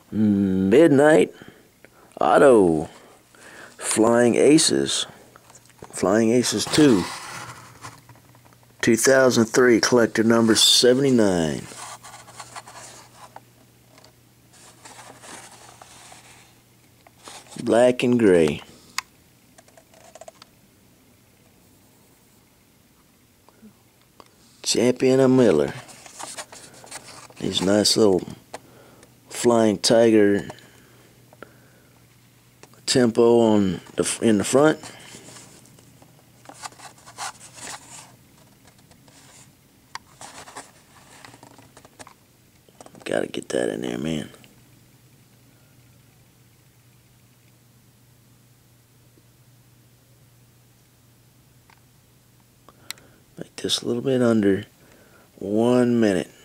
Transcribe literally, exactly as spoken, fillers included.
Midnight Otto. Flying Aces. Flying Aces two. two thousand three, collector number seventy-nine. Black and gray. Champion of Miller. These nice little flying tiger tempo on the in the front. Gotta get that in there, man. Make this a little bit under one minute.